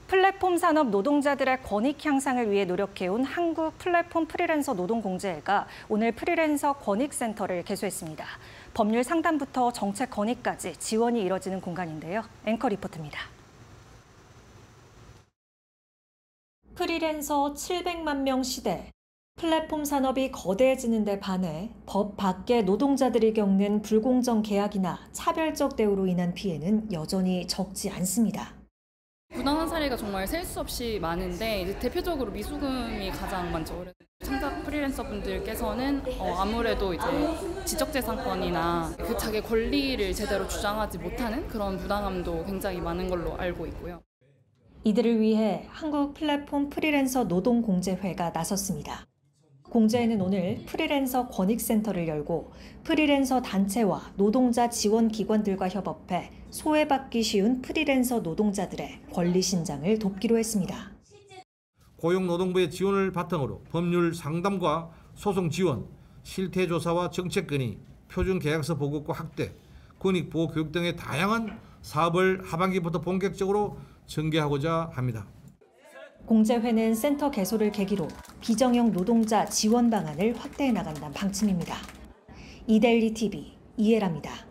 플랫폼 산업 노동자들의 권익 향상을 위해 노력해온 한국 플랫폼 프리랜서 노동공제회가 오늘 프리랜서 권익센터를 개소했습니다. 법률 상담부터 정책 건의까지 지원이 이뤄지는 공간인데요. 앵커 리포트입니다. 프리랜서 700만 명 시대. 플랫폼 산업이 거대해지는 데 반해 법 밖의 노동자들이 겪는 불공정 계약이나 차별적 대우로 인한 피해는 여전히 적지 않습니다. 부당한 사례가 정말 셀 수 없이 많은데 이제 대표적으로 미수금이 가장 많죠. 창작 프리랜서 분들께서는 아무래도 이제 지적재산권이나 자기 권리를 제대로 주장하지 못하는 그런 부당함도 굉장히 많은 걸로 알고 있고요. 이들을 위해 한국 플랫폼 프리랜서 노동공제회가 나섰습니다. 공제회는 오늘 프리랜서 권익센터를 열고 프리랜서 단체와 노동자 지원 기관들과 협업해 소외받기 쉬운 프리랜서 노동자들의 권리 신장을 돕기로 했습니다. 고용노동부의 지원을 바탕으로 법률 상담과 소송 지원, 실태조사와 정책 건의, 표준계약서 보급과 확대, 권익보호 교육 등의 다양한 사업을 하반기부터 본격적으로 전개하고자 합니다. 공제회는 센터 개소를 계기로 비정형 노동자 지원 방안을 확대해 나간다는 방침입니다. 이데일리 TV 이해라입니다.